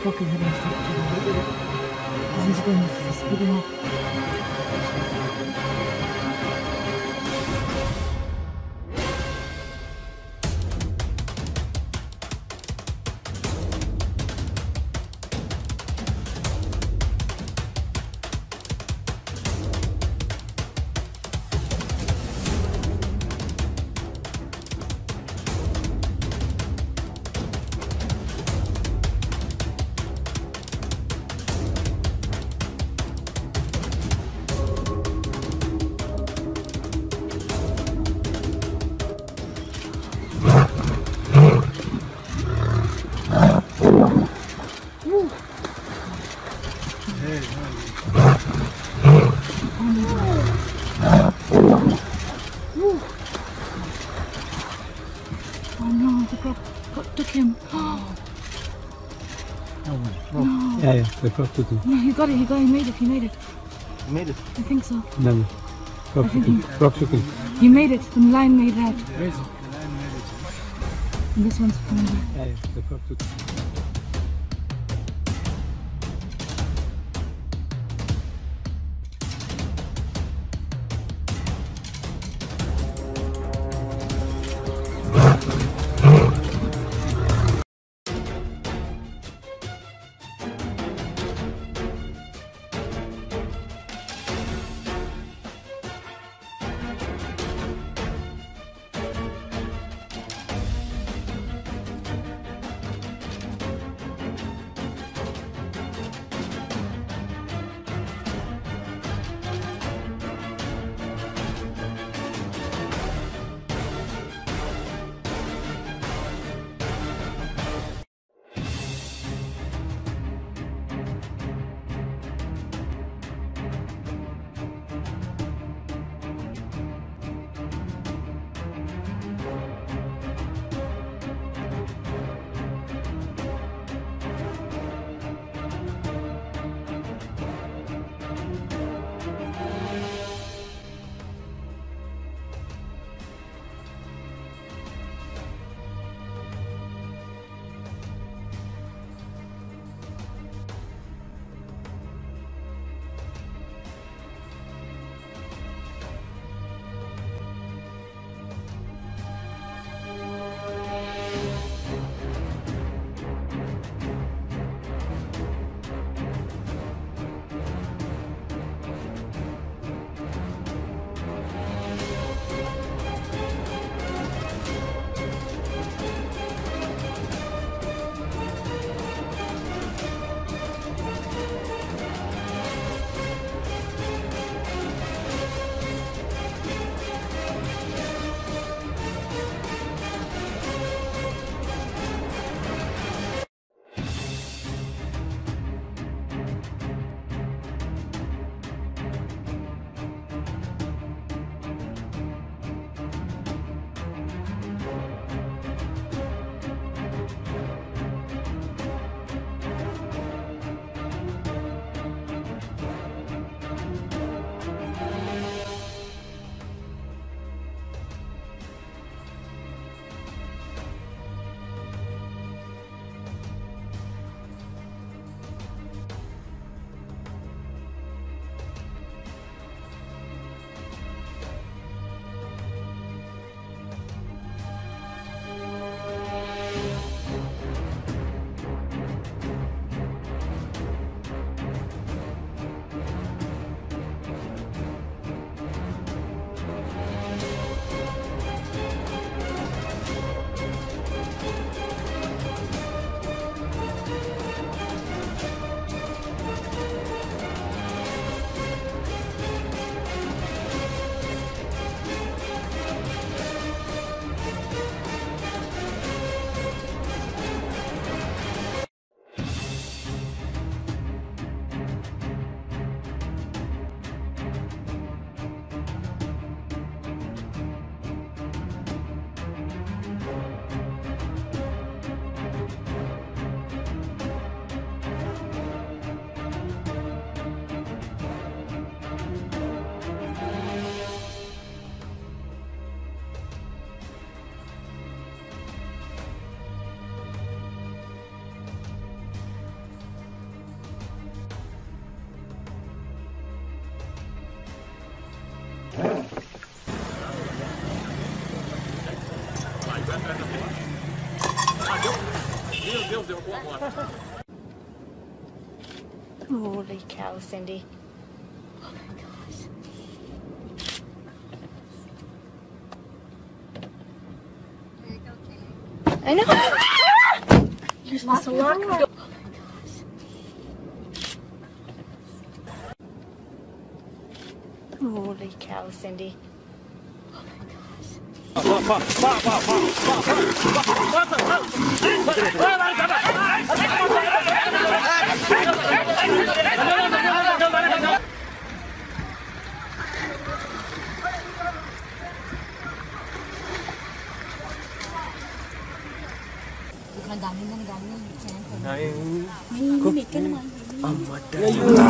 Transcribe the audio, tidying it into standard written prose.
clock is heading straight to the right. And he's going speeding up. Oh no, the croc took him. Oh. No. Yeah, the croc took him. No, he made it. You made it? I think so. No, croc took him. Croc took him. He made it, the lion made that. Where is it? The lion made it. And this one's coming back. Yeah, the croc took him. Holy cow, Cindy. Oh my gosh. I know. You're supposed to lock the door. Oh my gosh. Holy cow, Cindy. Oh my gosh. Ang dami na galing. Ay, May limit ka naman. amat.